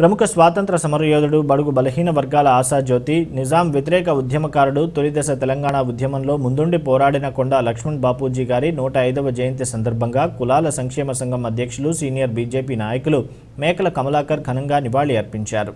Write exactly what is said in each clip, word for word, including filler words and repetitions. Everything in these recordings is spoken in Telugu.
ప్రముఖ స్వాతంత్ర సమరయోధుడు, బడుగు బలహీన వర్గాల ఆశాజ్యోతి, నిజాం వ్యతిరేక ఉద్యమకారుడు, తొలిదశ తెలంగాణ ఉద్యమంలో ముందుండి పోరాడిన కొండా లక్ష్మణ్ బాపూజీ గారి నూట ఐదవ జయంతి సందర్భంగా కులాల సంక్షేమ సంఘం అధ్యక్షులు, సీనియర్ బీజేపీ నాయకులు మేకల కమలాకర్ ఘనంగా నివాళి అర్పించారు.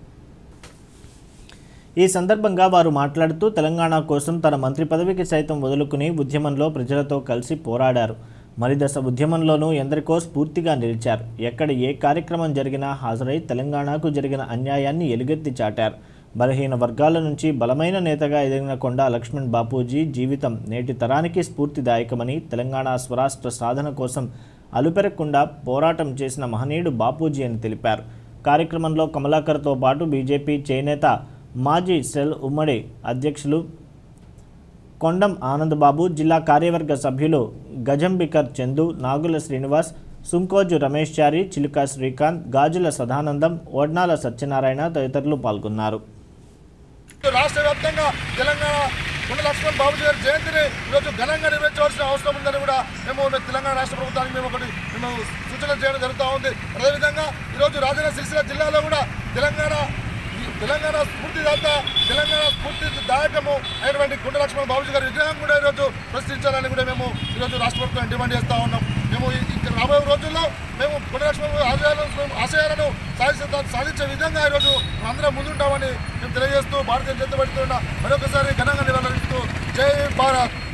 ఈ సందర్భంగా వారు మాట్లాడుతూ తెలంగాణ కోసం తన మంత్రి పదవికి సైతం వదులుకుని ఉద్యమంలో ప్రజలతో కలిసి పోరాడారు. మరిదశ ఉద్యమంలోనూ ఎందరికో స్ఫూర్తిగా నిలిచారు. ఎక్కడ ఏ కార్యక్రమం జరిగినా హాజరై తెలంగాణకు జరిగిన అన్యాయాన్ని ఎలుగెత్తి చాటారు. బలహీన వర్గాల నుంచి బలమైన నేతగా ఎదిగిన కొండా లక్ష్మణ్ బాపూజీ జీవితం నేటి తరానికి స్ఫూర్తిదాయకమని, తెలంగాణ స్వరాష్ట్ర సాధన కోసం అలుపెరగకుండా పోరాటం చేసిన మహనీయుడు బాపూజీ అని తెలిపారు. కార్యక్రమంలో కమలాకర్తో పాటు బీజేపీ చేనేత మాజీ సెల్ ఉమ్మడి అధ్యక్షులు కొండం ఆనందబాబు, జిల్లా కార్యవర్గ సభ్యులు గజంబికర్ చందు, నాగుల శ్రీనివాస్, సుంకోజు రమేష్ చారి, చిలుక శ్రీకాంత్, గాజుల సదానందం, ఓడ్నాల సత్యనారాయణ తదితరులు పాల్గొన్నారు. రాష్ట్ర వ్యాప్తంగా తెలంగాణ కొండా లక్ష్మణ్ బాపూజీ గారి జయంతిని ఈరోజు ఘనంగా నిర్వహించవలసిన అవసరం ఉందని కూడా మేము తెలంగాణ రాష్ట్ర ప్రభుత్వానికి మేము ఒకటి మేము సూచన చేయడం జరుగుతూ ఉంది. అదేవిధంగా ఈరోజు రాజన్న సిరిసిల్ల జిల్లాలో కూడా తెలంగాణ తెలంగాణ స్ఫూర్తిదాత, తెలంగాణ స్ఫూర్తిదాయకము అయినటువంటి కొండా లక్ష్మణ్ బాపూజీ గారి విగ్రహం కూడా ఈరోజు ప్రశ్నించాలని కూడా మేము ఈరోజు రాష్ట్ర ప్రభుత్వం డిమాండ్ చేస్తూ ఉన్నాం. మేము ఇక్కడ రాబోయే రోజుల్లో మేము కొండా లక్ష్మణ్ ఆశయాలను ఆశయాలను సాధించే సాధించే విధంగా ఈరోజు అందరం ముందుంటామని మేము తెలియజేస్తూ భారతీయ జనతా పార్టీ మరొకసారి ఘనంగా నివాళులర్పిస్తూ జై భారత్.